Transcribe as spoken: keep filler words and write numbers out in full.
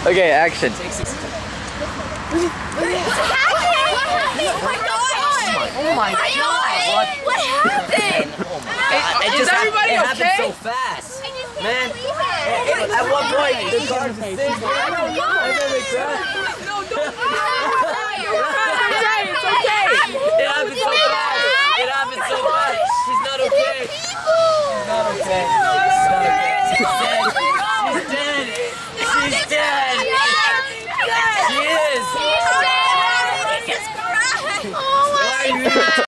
Okay, action. What's happening? Oh my god! Oh my god! What, what happened? Oh my god! It Is just everybody happened, it okay? happened so fast. I just can't Man, believe it. it- it- at one point the car just stayed there, and then they crashed. No, don't cry. It's okay, it's okay. It happened so fast. It happened so fast. She's not okay. She's not okay. She's not okay. She's dead. She's dead. She's dead. She is. She's dead. I just cried. Oh my Why are you here?